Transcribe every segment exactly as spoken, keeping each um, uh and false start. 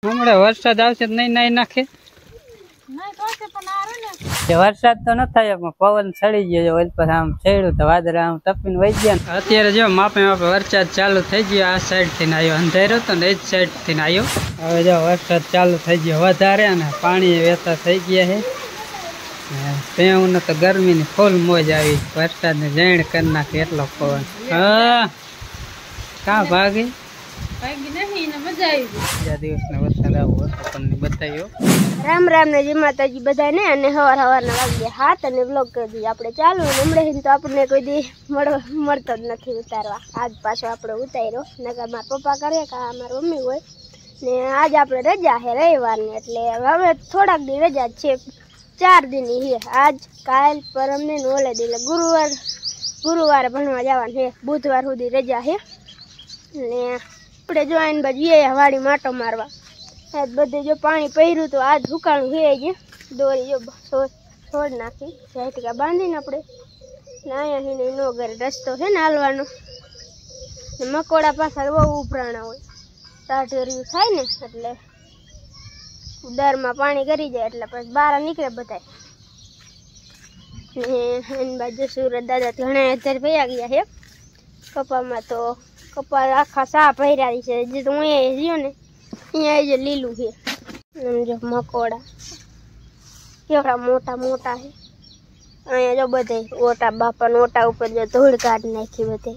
હમણાં વરસાદ આવશે નહીં નાઈ નાખે વરસાદ તો ન થાય પણ પવન ચડી ગયો પછી આમ છેડ્યું તો વાદળા આમ તપીને વહી ગયા અત્યારે જો માપે માપે વરસાદ ચાલુ થઈ ગયો આ સાઈડ થી આવ્યો અંધેરો તો ને એ જ સાઈડ થી આવ્યો હવે જો વરસાદ ચાલુ થઈ ગયો વધારે અને પાણી વહેતા થઈ ગયા છે ત્યાં તો ગરમી ની ફૂલ મોજ આવી વરસાદ ને જૈણ કરી નાખે એટલો પવન હા કા ભાગી રામ રામ ને જય માતાજી બધા ને અને હવાર હવાર ના વાગ્યા હાથ અને વ્લોગ કરી દીધી આપણે ચાલુ હમણાં તો આપણને કોઈ દી મળતો જ નથી ઉતારવા આજ પાછો આપણે ઉતાર્યો નકર મારા પપ્પા કરે કા મારી મમ્મી હોય ને આજ આપણે રજા છે રવિવારની એટલે હવે થોડાક દી રજા છે ચાર દિનની છે આજ કાલ પરમ ને ઓલે દી એટલે ગુરુવાર ગુરુવારે ભણવા જવાનું છે બુધવાર સુધી રજા છે ને આપણે જો આને બાજુ વાડી માટો મારવા આજ બધે જો પાણી પહેર્યું તો આજ સુકાણું છે જ દોરી જો છોડ નાખી સાઈટકા બાંધીને આપણે ને અહીંયા નો ઘરે રસ્તો છે ને હાલવાનો ને મકોડા પાછળ બહુ ઉભરાણા હોય ટાઢેરિયું થાય ને એટલે દરમાં પાણી કરી જાય એટલે પછી બહાર નીકળે બધા ને એની બાજુ સુરત દાદા ઘણા અત્યારે ભયા ગયા છે કપામાં તો કપા આખા સા ભર્યા છે જે તો હું અહીંયા રહ્યો ને અહીંયા જે લીલું છે જો મકોડા કેવડા મોટા મોટા છે અહીંયા જો બધે ઓટા બાપા ઓટા ઉપર જો ધૂળ કાઢી નાખી બધે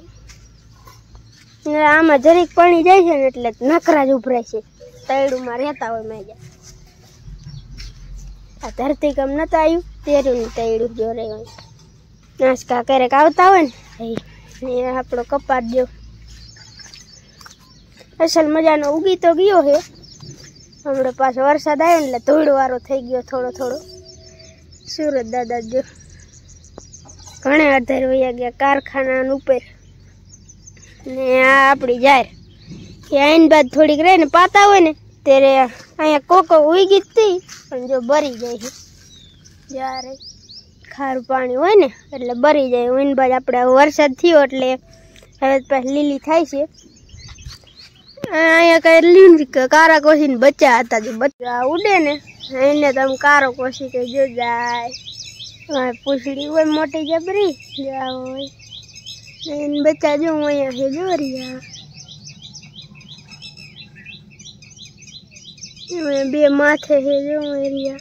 આમાં જરીક પાણી જાય છે ને એટલે નકરા જ ઉભરાય છે તૈડુમાં રહેતા હોય મેં આ ધરતી કમ નતા આવ્યું તેરું તૈડું જો રે નાસ્કા ક્યારેક આવતા હોય ને એ આપણો કપાટ જો અસલ મજાનો ઉગી તો ગયો છે હમણાં પાછો વરસાદ આવ્યો ને એટલે ધૂળ વાળો થઈ ગયો થોડો થોડો સુરત દાદા જો ઘણા અધાર વયા ગયા કારખાના ઉપર ને આ આપણી જાર કે આઈન બાદ થોડીક રહે ને પાતા હોય ને ત્યારે અહીંયા કોકો ઉગી જ હતી પણ જો બરી જાય છે જ્યારે ખારું પાણી હોય ને એટલે બરી જાય આઈન બાદ આપણે વરસાદ થયો એટલે હવે પાછી લીલી થાય છે અહીંયા કઈ લીલી કારા કોશી ને બચ્ચા હતા જો બચ્ચા ઉડે ને એને તમે કારો કોશી કઈ જો જાય પૂછડી હોય મોટી જબરી જા હોય એને બચ્ચા જો અહીંયા છે જો રહ્યા બે માથે છે જો રહ્યા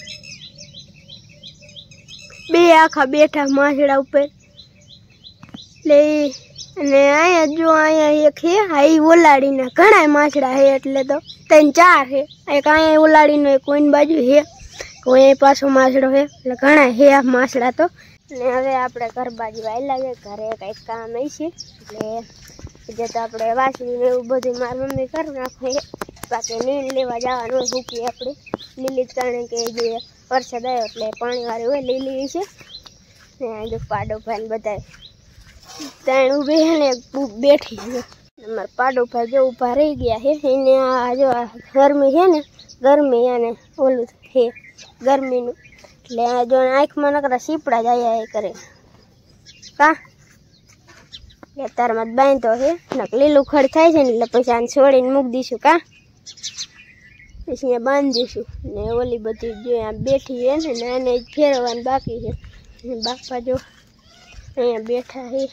બે આખા બેઠા માછડા ઉપર એટલે અને અહીંયા જો અહીંયા એક છે આ ઓલાડીના ઘણા માછડા છે એટલે તો ત્રણ ચાર છે એક અહીંયા ઓલાડીનો એક કોઈની બાજુ છે કોઈ પાછો માછડો છે એટલે ઘણા છે આ માછડા તો ને હવે આપણે ઘર બાજુ આવી લાગે ઘરે કંઈક કામ આવી છે એટલે જે તો આપણે વાસણીને એવું બધું મારી મમ્મી કરી નાખે બાકી નીણ લેવા જવાનું હોય સૂકી આપણે લીલી જ કારણ કે જે વરસાદ આવ્યો એટલે પાણીવાળી હોય લીલી છે ને જો પાડો ભાઈ બધા ત્રણ ઊભી છે ને બેઠી છે અમારા પાડો ભાઈ જો ઊભા રહી ગયા છે એને આ જો ગરમી છે ને ગરમી અને ઓલું છે ગરમીનું એટલે આ જો આંખમાં નકરા સીપડા જ આયા કરે કા તારમાં બાંધો છે નક લીલું ખડ થાય છે ને એટલે પછી આને છોડીને મૂકી દઈશું કા પછી અહીંયા બાંધી દઈશું ને ઓલી બધી જો આ બેઠી છે ને એને ફેરવવાનું બાકી છે બાપા જો અહીંયા બેઠા છે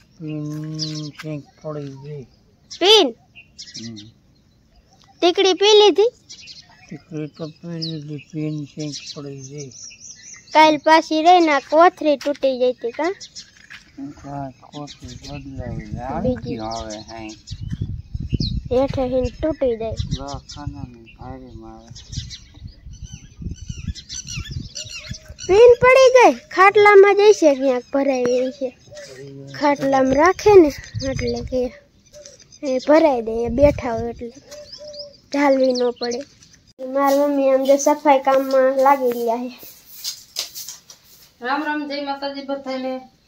પીન ટીકડી પી લીધી કાલ પાછી રહી ના કોથરી તૂટી જઈ હતી કા હેઠે હિન તૂટી જાય પીન પડી ગઈ ખાટલામાં જઈશે ક્યાંક ભરાઈ છે ખાટલામાં રાખે ને એટલે કે એ ભરાઈ દે બેઠા હોય એટલે ઢાલવી ન પડે મારી મમ્મી આમ જે સફાઈ કામમાં લાગી ગયા છે રામ રામ જય માતાજી બધાને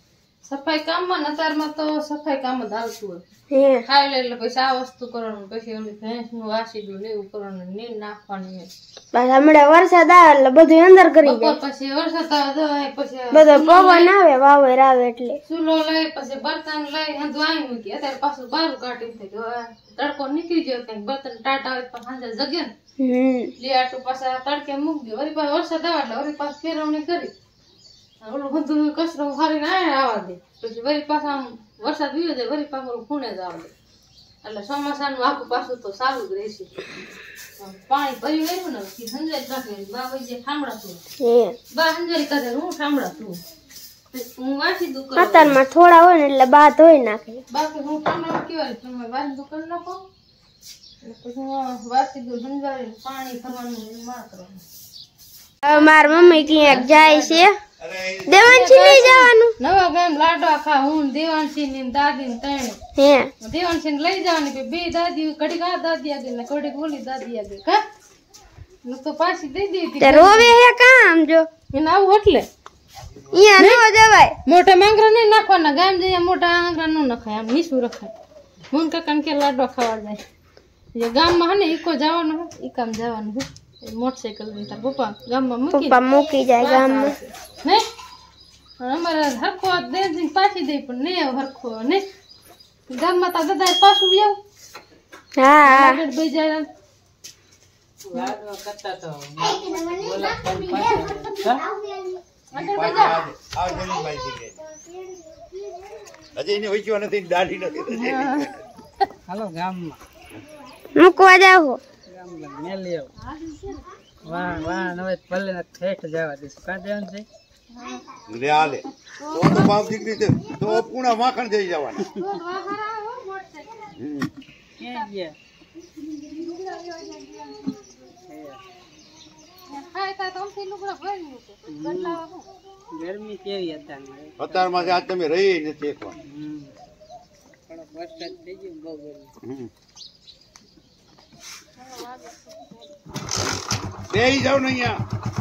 સફાઈ કામમાં નતારમાં તો સફાઈ કામ જ આવતું હોય. હે ખાઈ લે એટલે પછી આ વસ્તુ કરવાનું, પછી ઓલી ભેંસનું વાસી દઉં ને એવું કરવાનું, નીર નાખવાની હોય. બસ હમણાં વરસાદ આવે એટલે બધું અંદર કરી બપોર જાય. પછી વરસાદ આવે તો પછી બધો પવન આવે વાવેર આવે એટલે ચૂલો લઈ પછી બર્તન લઈ હંધું આવી મૂકી. અત્યારે પાછું બહાર કાઢી થઈ ગયું. તડકો નીકળી ગયો કઈક બર્તન ટાટ આવે તો સાંજે જગે ને હમ લીઆટું પાછા તડકે મૂકી દે. વળી પાછો વરસાદ આવે એટલે વળી પાછું ફેરવણી કરી ઓલું બધું કચરો ફરીને આવવા દે. પછી વળી પાછા આમ વરસાદ વીયો જાય વળી પાછું ખૂણે જ આવવા દે. એટલે ચોમાસાનું આખું પાછું તો સારું જ રહેશે. પાણી ભરી ગયું ને હંજારી કાઢે બા વૈજે ઠામડાતું હે બા હંજારી કાઢે હું ઠામડાતું હું વાસી દું કરું. અત્યારમાં થોડા હોય ને એટલે બા ધોઈ નાખે. બાકી હું ઠામડા કેવાય તમે વાસી દું કરી નાખો પછી હું વાસી દું હંજારી પાણી ભરવાનું માર કરવાનું. હવે મારી મમ્મી ક્યાંક જાય છે દેવાંશી લઈ જવાનું. નવા ગામ લાડવા ખા હું દેવાંશી ની દાદી ને ત્રણે હે દેવાંશી ને લઈ જવાની બે દાદી ઘડીક આ દાદી આગળ ને ઘડીક ઓલી દાદી આગળ કા તો પાછી દઈ દીધી તે રોવે હે કામ જો એને આવું એટલે અહીંયા ન જવાય. મોટા માંગરા નહીં નાખવાના. ગામ જઈએ મોટા માંગરા ન નખાય આમ નીસું રખાય. હું કાકા કે લાડવા ખાવા જાય જે ગામમાં હે ને ઈકો જવાનું હે ઈ કામ જવાનું હે મોટરસાઇકલ લઈને તાર પપ્પા ગામમાં મૂકી પપ્પા મૂકી જાય ગામમાં ને અમારે હરખો દે દઈને પાછી દઈ પણ નહીં આવ હરખો ને ગામમાં તા દાદા પાછું આવ હા હા આગળ બે જાય લાડવા કરતા તો હાલો ગામમાં મૂકવા જાવ ગામમાં મેલી આવો. વાહ વાહ હવે ભલે ને ઠેઠ જવા દઈશું. કાં જવાનું છે લે આલે તો તો બાપ દીકરી છે તો પૂણા માખણ જઈ જવાના. ક્યાં ગયા? ગરમી કેવી અત્યારમાં? અત્યારમાં આજ તમે રહી નથી એકવાર. હમ થોડોક વરસાદ થઈ ગયો બહુ ગરમી. બેહી જાવ ને અહીંયા.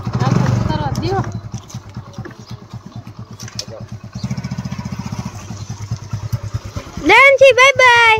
Devanshi bye bye.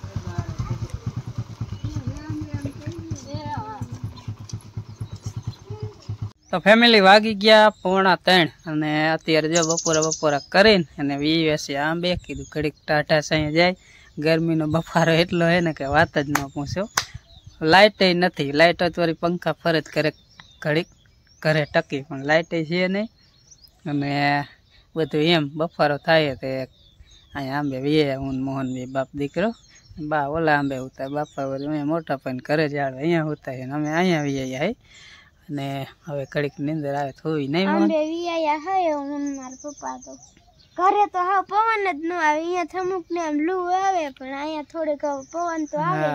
તો ફેમિલી વાગી ગયા પોણા ત્રણ અને અત્યારે જો બપોરે બપોરા કરીને અને વીએસી આંબે કીધું ઘડીક ટાટા સાંઈ જાય. ગરમીનો બફારો એટલો હે ને કે વાત જ ન પૂછ્યો. લાઇટ નથી. લાઇટ હોય તો વળી પંખા ફરજ કરે ઘડીક ઘરે ટકી પણ લાઇટ છે નહીં અને બધું એમ બફારો થાય તે અહીંયા આંબે વીએ હું મોહન બી બાપ દીકરો બા ઓલા આંબે ઉતા બાપા વળી મેં મોટા પણ ઘરે જાડે અહીંયા ઉતાય અમે અહીંયા વીએ હે અને હવે ઘડીક નીંદર આવે થોડી નહીં મોહન આંબે વિયાયા હે હું મારા પપ્પા તો ઘરે તો હા પવન જ ન આવે. અહીંયા થમુક ને આમ લૂ આવે પણ અહીંયા થોડીક પવન તો આવે.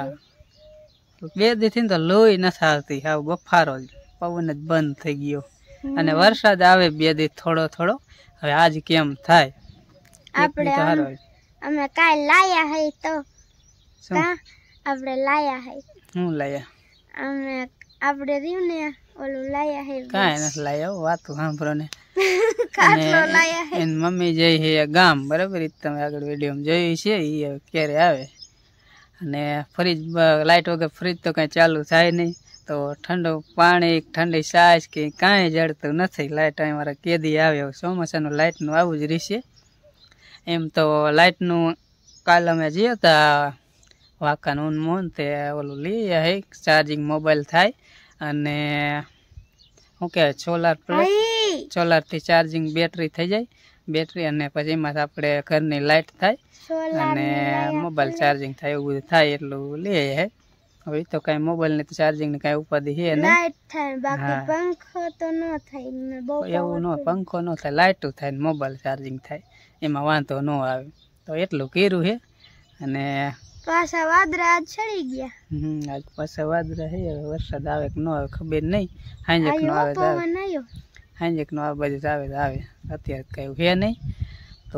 બે દી તો લોહી નથી આવતી. હાવ બફારો જ પવન જ બંધ થઈ ગયો અને વરસાદ આવે બે દી થોડો થોડો. હવે આજ કેમ થાય આપણે અમે કાલ લાયા હે તો કા આપણે લાયા હે હું લાયા અમે આપણે રહ્યું ને ઓલું લાયા હે કાંઈ નથી લાયા વાતું સાંભળો ને. ખાટલો લાયા હે એની મમ્મી જઈ છે ગામ બરાબર તમે આગળ વિડીયોમાં જોયું છે એ ક્યારે આવે અને ફ્રીજ લાઇટ વગર ફ્રીજ તો કાંઈ ચાલુ થાય નહીં તો ઠંડુ પાણી ઠંડી છાશ કે કાંઈ જડતું નથી. લાઇટ અહીં મારા કેદી આવે ચોમાસાનું લાઇટનું આવું જ રહેશે. એમ તો લાઇટનું કાલ અમે જઈએ હતા વાંકાનું મોન તે ઓલું લઈએ હે ચાર્જિંગ મોબાઈલ થાય અને શું કહેવાય સોલાર પ્લેટ સોલારથી ચાર્જિંગ બેટરી થઈ જાય બેટરી અને પછી એમાં આપણે ઘરની લાઇટ થાય અને મોબાઈલ ચાર્જિંગ થાય એવું બધું થાય એટલું લઈએ હે. હવે તો કાંઈ મોબાઈલની તો ચાર્જિંગની કાંઈ ઉપાધિ છે નહીં. લાઈટ થાય બાકી પંખો તો ન થાય ને બહુ એવું ન પંખો ન થાય લાઇટું થાય ને મોબાઈલ ચાર્જિંગ થાય એમાં વાંધો ન આવે તો એટલું કર્યું છે. અને પાછા વાદળા આજ ચડી ગયા. હમ આજ પાછા વાદળા છે. હવે વરસાદ આવે કે ન આવે ખબર નહીં. હાંજેક નો આવે તો આવે હાંજેક નો આવે બાજુ આવે તો આવે. અત્યારે કઈ છે નહીં તો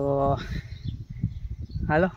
હાલો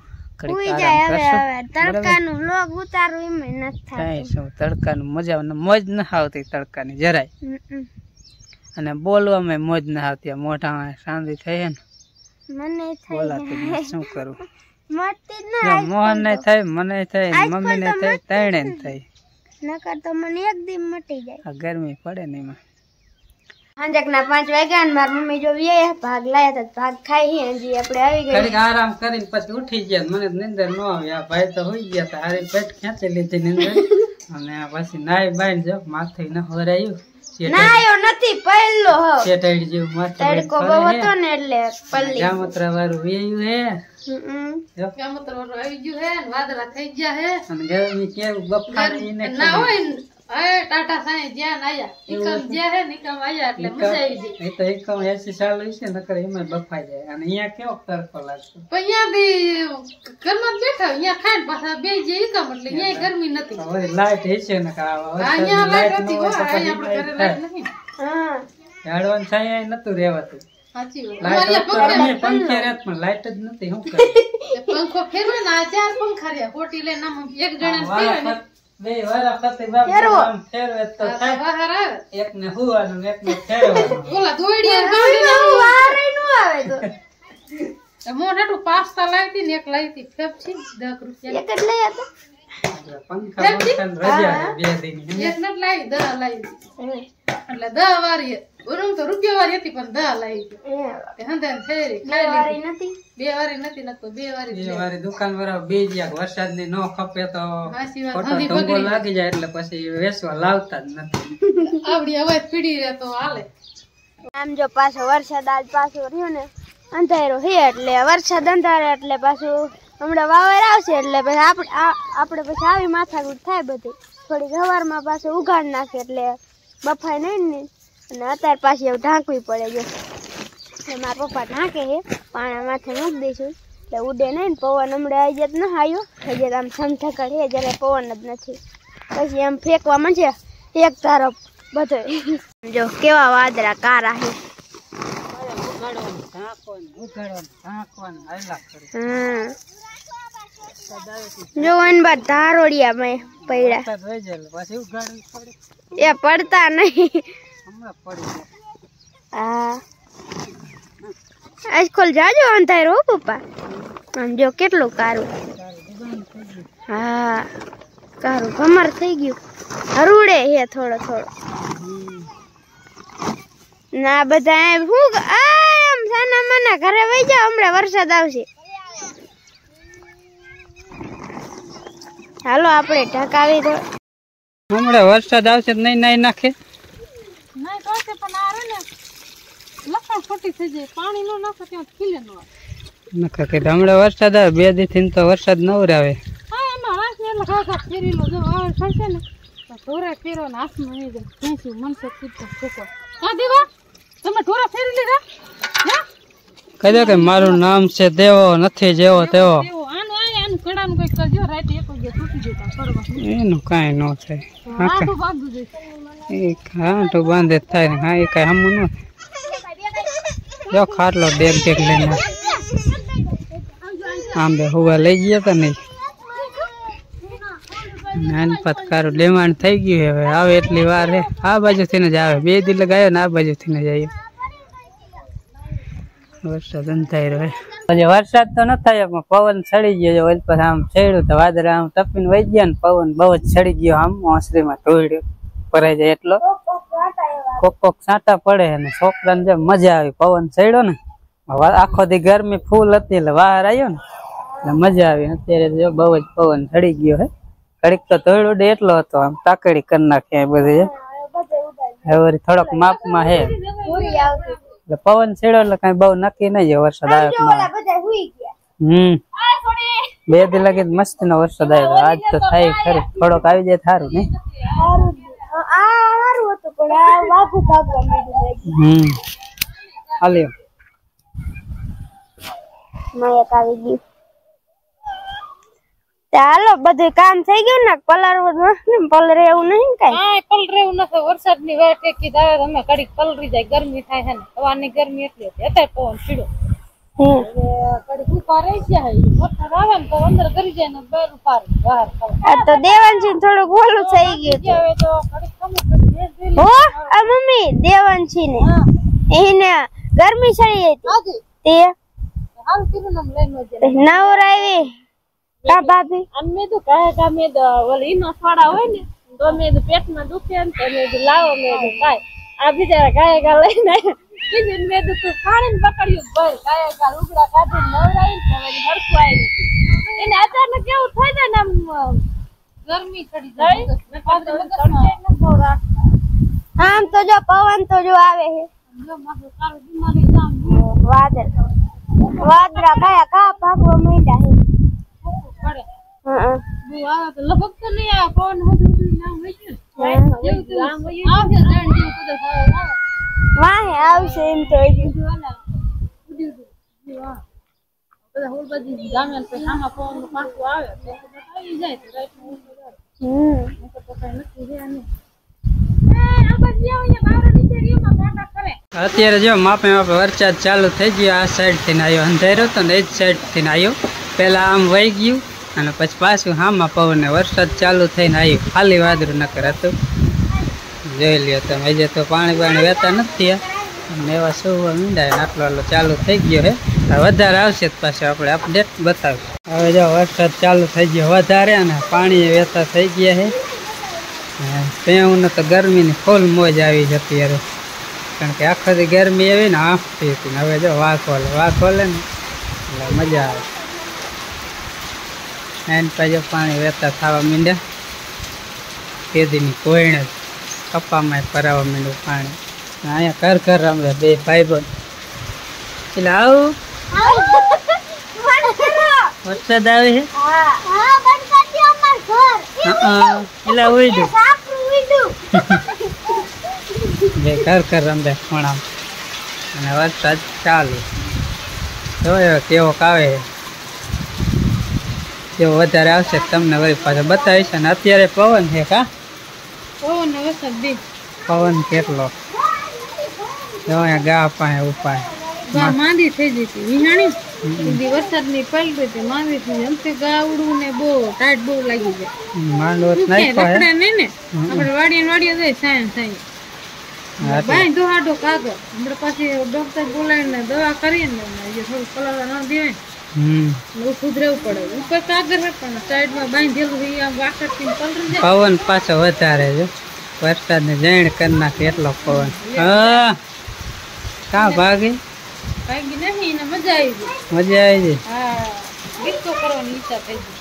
તડકાનું વ્લોગ ઉતારવું એમ નથી થાય શું તડકાનું મજા મોજ ન આવતી તડકાની જરાય અને બોલવામાં મોજ ના આવતી મોઢામાં શાંતિ થઈ ને મને થઈ બોલાતું નથી, શું કરું? મળતી જ જો ના મોહન ને થાય, મને થાય, મમ્મી ને થાય, ત્રણે ને થાય. નકર તો મને એક દી મટી જાય. આ ગરમી પડે ને એમાં. હાંજક ના પાંચ વાગ્યા ને મારી મમ્મી જો વે ભાગ લાયા હતા ભાગ ખાઈ હજી આપણે આવી ગઈ. ઘડીક આરામ કરીને પછી ઉઠી ગયા. મને નિંદર ન આવી. આ ભાઈ તો હોઈ ગયા હતા. હારી પેટ ખેંચી લીધી નિંદર. અને આ પછી નાઈ બાઈ જો માથે ન હરાયું. નાયો નથી પહેલો હો. શેટાડી જેવું માથે તડકો બહુ હતો ને એટલે પલ્લી. ગામત્રા વાળું વેયું હે. હમ જો ગામતર વાળું આવી ગયું હે ને વાદળા થઈ ગયા હે અને ગરમી કેવું બફારી ને ના હોય ને હવે ટાટા સાઈ જ્યાં આયા નિકમ જ્યાં હે નિકમ આયા એટલે મજા આવી ગઈ. એ તો એકમ એસી ચાલુ છે નકર એમાં બફાઈ જાય. અને અહીંયા કેવો તડકો લાગતો. પણ અહીંયા બી ઘરમાં જ બેઠા અહીંયા ખાઈને પાછા બે જે એકમ એટલે અહીંયા ગરમી નથી. હવે લાઈટ હશે ને અહીંયા લાઈટ હતી હો અહીંયા આપણે ઘરે લાઈટ નથી. હા ઝાડવાનું છાંયા નતું રહેવાતું. સાચી વાત. લાઈટ અમારે પંખે રહેત પણ લાઈટ જ નથી. શું કરે? પંખો ફેરવે ને આ ચાર પંખા રહ્યા ખોટી લઈને આમ એક જણા ફેરવે ને બે વારા ફતે બાપ આમ ફેરવે તો થાય. બહાર આવે એક ને હુવાનું ને એક ને ફેરવાનું. ઓલા દોડીયા ગાડી વારે નો આવે તો મોઢ આટલું પાસ્તા લાવી ને એક લાવી હતી ફેફસી દસ રૂપિયા એક જ લઈ હતા. પંખા પંખા રજા બે દિન એક નટ લાવી દહ લાવી એટલે દહ વારી ઓરમ તો રૂપિયા વારી હતી પણ દહ લાવી તે હંધાન ફેરી ખાઈ વારી લીધી. નથી. બે વારી નથી નતો બે વારી જ બે લેવી. વારી દુકાન વાળા બે જ્યાં વરસાદ ની નો ખપે તો હાચી વાત, ખોટો હંધી ઢોંગો બગડી લાગી જાય એટલે પછી વેચવા લાવતા જ નથી. આવડી અવાજ પીડી રહે તો હાલે. આમ જો પાછો વરસાદ આજ પાછો રહ્યો ને અંધારો હે એટલે વરસાદ અંધારે એટલે પાછું હમણાં વાવર આવશે એટલે પછી આપણે આપણે પછી આવી માથાકૂટ થાય બધી. થોડીક સવારમાં પાછું ઉઘાડ નાખે એટલે બફાય નહીં ને. અને અત્યારે પાછી એવું ઢાંકવી પડે જો એટલે મારા પપ્પા ઢાંકે છે પાણા માથે મૂકી દઈશું એટલે ઉડે નહીં ને. પવન હમણાં આવી જત ન આવ્યો હજી આમ સમથકડ હે જ્યારે પવન જ નથી. પછી એમ ફેંકવા માંડે એક ધારો બધો. જો કેવા વાદળા કારા છે. ઉઘાડવાનું ઢાંકવાનું ઉઘાડવાનું ઢાંકવાનું હાલ્યા કરે. હા જો એન બાદ ધારોડિયા મેં પડ્યા વરસાદ વહી જાય એટલે પછી ઉઘાડવું પડે. એ પડતા નહીં. હમણાં પડી જાય. હા આજકાલ જાજો અંધારો હો પપ્પા. આમ જો કેટલું કારું. હા કારું ભમર થઈ ગયું. હરુડે હે થોડો થોડો. ના બધા એમ હું આમ સાના માના ઘરે વહી જાવ હમણાં વરસાદ આવશે. હાલો આપણે ઢકાવી દો. હમણાં વરસાદ આવશે તો નહીં નાઈ નાખે. નહીં તો હશે પણ આ ને લખણ ખોટી થઈ જાય પાણી નો નાખે ત્યાં ખીલે નો આવે. નકર કે હમણાં વરસાદ આવે બે દી થી તો વરસાદ નવરાવે. હા એમાં હાથ ને એટલે ઘા ફેરી લો જો આવે થશે ને તો ઢોરા ફેરો ને હાથમાં નહીં જાય ભેંસું મનસે કૂદતો ફૂકો. હા દેવા તમે ઢોરા ફેરી લીધા હે કહી દો કે મારું નામ છે દેવો નથી જેવો તેવો. એવું આનું આય આનું કડાનું કઈક કરજો રાતે એક વાગે તૂટી જતા કરવા એનું કાંઈ ન થાય. આટું બાંધું દે એ ખાટું બાંધે જ થાય ને. હા એ કાંઈ હમું ન જો ખાટલો ડેક ડેક લઈને આમ બે હુવા લઈ ગયા હતા નહીં. નાની પતકારું લેવાણ થઈ ગયું હવે આવે એટલી વાર હે. આ બાજુથી ને જ આવે. બે દી લગાયો ને આ બાજુથી ને જ આવ્યો. વરસાદ અંધાઈ રહ્યો. પછી વરસાદ તો ન થાય પણ પવન ચડી ગયો. પછી આમ છેડ્યું તો વાદળા આમ તપીને વહી ગયા ને પવન બહુ જ ચડી ગયો. આમ ઓસરીમાં ઢોળ્યો ભરાઈ જાય એટલો. કોક કોક છાંટા પડે અને છોકરાને જેમ મજા આવી. પવન ચડ્યો ને આખો દી ગરમી ફૂલ હતી એટલે બહાર આવ્યો ને એટલે મજા આવી. અત્યારે જો બહુ જ પવન ચડી ગયો હે. ઘડીક તો ધોળો ડે એટલો હતો આમ તાકડી કરી નાખી બધી. હવે થોડોક માપમાં હે એટલે પવન છેડો એટલે કઈ બહુ નક્કી નહીં વરસાદ આવ્યો. હમ બે દી લગી મસ્તી નો વરસાદ આવ્યો. આજ તો થાય ખરી થોડોક આવી જાય સારું નહીં. હમ હાલ્યો માયક આવી ગયું. ચાલો બધું કામ થઈ ગયું ને કલર પલરે એવું નહીં કઈ. હા પલરે એવું નથી. વરસાદ ની વાટ એકી દાવે તમે કડીક પલરી જાય ગરમી થાય છે ને સવારની ગરમી એટલી હતી અત્યારે પવન છીડો કડીક ઉભા રહી જાય વરસાદ આવે ને તો અંદર કરી જાય ને બહાર ઉભા બહાર આ તો દેવાંશી થોડુંક ઓલું થઈ ગયું હવે તો કડીક કમી હો. આ મમ્મી દેવાંશી ને એને ગરમી ચડી હતી તે આમ કીધું ને આમ લઈને વજે નવરાવી કા ભાભી અને મેં તો કહે કે મેં તો ઓલી ઈનો સોડા હોય ને તો મેં તો પેટમાં દુખે ને તો મેં તો લાવો મેં તો કાય આ બિચારા ગાય ગા લઈને કીધું મેં તો તું પાણી પકડ્યું ભાઈ ગાય ગા લુગડા કાઢી નવરાવી ને હવે હરખું આવી એને અચાનક કેવું થઈ જાય ને આમ ગરમી ચડી જાય ને પાછળ મગજમાં ન બહુ રાખ આમ તો જો પવન તો જો આવે છે જો મારું કાળું બીમારી જામ વાદળ વાદળા કયા કા ભાગવા માંડ્યા છે પડે હા બહુ આવે તો લગભગ તો નહીં આવે પવન બધું નામ હોય છે જેવું તેવું આમ આવશે જાણ જેવું કદાચ આવે વાહે આવશે એમ તો હજી. વાલા ઉડી ઉડી વાહ બધા હોલ બધી ગામે તો સામા પવન નું પાછું આવે તો આવી જાય તો રાઈટ નું હમ તો કઈ નથી રહ્યા નહીં એ આ બધી આવે બાવરા નીચે રીમાં મોટા કરે અત્યારે જો માપે માપે વરસાદ ચાલુ થઈ ગયો આ સાઈડ થી આવ્યો અંધારો તો ને એ જ સાઈડ થી આવ્યો પેલા આમ વહી ગયું અને પછી પાછું હામાં પવને વરસાદ ચાલુ થઈને આવ્યું ખાલી વાદળું નકર હતું જોઈ લ્યો તમે હજી તો પાણી પાણી વહેતા નથી અને એવા સુવા મીંડાય આટલો આટલો ચાલુ થઈ ગયો હે વધારે આવશે તો પાછું આપણે અપડેટ બતાવીશું હવે જો વરસાદ ચાલુ થઈ ગયો વધારે અને પાણી વહેતા થઈ ગયા છે પેઉને તો ગરમીની ફૂલ મોજ આવી જતી યાર કારણ કે આખો દી ગરમી આવી ને આંખતી હતી ને હવે જો વાઘ ખોલે વાઘ ખોલે ને એટલે મજા આવે એન પાછો પાણી વહેતા થવા માંડ્યા તેદીની કોઈને કપામાં ભરાવા માંડ્યું પાણી અહીંયા ઘર ઘર રમે બે ભાઈ બંધ એટલે આવું વરસાદ આવે છે એટલે ઉડ્યું બે ઘર ઘર રમે ખૂણામાં અને વરસાદ ચાલુ જોયો કેવો આવે જેવો વધારે આવશે તમને વળી પાછો બતાવીશ અને અત્યારે પવન છે કા પવન ને વરસાદ બે પવન કેટલો જો અહીંયા ગા પાસે ઉપાય ગા માંદી થઈ જઈ હતી વિહાણી ઈ વરસાદ ની પલટી હતી માંદી થઈ એમ તે ગા ઉડવું ને બહુ ટાઈટ બહુ લાગી જાય માંડવત નહીં રખડે નહીં ને આપણે વાડીએ વાડીએ જાય સાયન સાયન બાઈ દોહાડો કાગળ હમણાં પાછી ડોક્ટર બોલાવીને દવા કરીએ ને જે થોડું કલર ન દેવાય હમ ને સુધરેવું પડે ઉપર કાગળ હે પણ સાઈડમાં બાંધેલું હોય આમ વાકરથી પલરી જાય પવન પાછો વધારે છે વરસાદ ને જૈણ કરી નાખે એટલો પવન હા કા ભાગી ભાગી નહીં ને મજા આવી ગઈ મજા આવી ગઈ હા ગીતો કરવાની ઈચ્છા થઈ ગઈ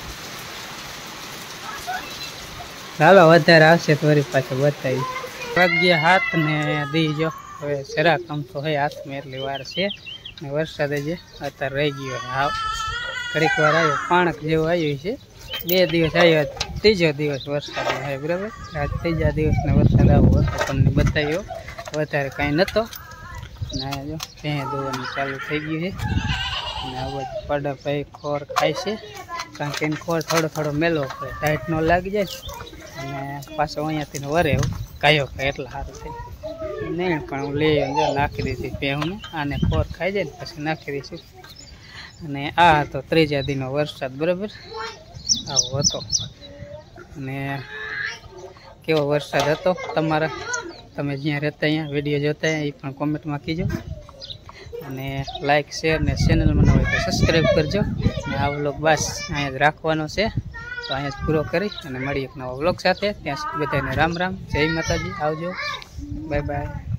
ચાલો વધારે આવશે તો વળી પાછો બતાવી વાગ્યા હાથ ને દીજો હવે જરાક આમ તો હોય હાથમાં એટલી વાર છે ને વરસાદ જે અત્યારે રહી ગયો હાવ ઘડીક વાર આવ્યો પાણક જેવું આવ્યું છે બે દિવસ આવ્યો ત્રીજો દિવસ વરસાદ હોય બરાબર આજ ત્રીજા દિવસને વરસાદ આવ્યો હતો તમને બતાવ્યો વધારે કાંઈ નહોતો ને જો ત્યાં દોવાનું ચાલુ થઈ ગયું છે અને આ બધું પડા ભાઈ ખોર ખાય છે કારણ કે એને ખોર થોડો થોડો મેલો હોય ટાઈટ ન લાગી જાય અને પાછો અહીંયાથી વરે એવું કાયો ખાય એટલે સારું થાય નહીં પણ હું લઈ જો નાખી દીધી પહેવું આને ખોર ખાઈ જાય ને પછી નાખી દઈશું અને આ હતો ત્રીજા દિનનો વરસાદ બરાબર આવો હતો અને કેવો વરસાદ હતો તમારા તમે જ્યાં રહેતા અહીંયા વિડીયો જોતા એ પણ કોમેન્ટમાં કીજો અને લાઇક શેર ને ચેનલ મને હોય તો સબસ્ક્રાઈબ કરજો અને આ વ્લોગ બસ અહીંયા જ રાખવાનો છે તો અહીંયા જ પૂરો કરી અને મળીએ એક નવા વ્લોગ સાથે ત્યાં સુધી બધાને રામ રામ જય માતાજી આવજો બાય બાય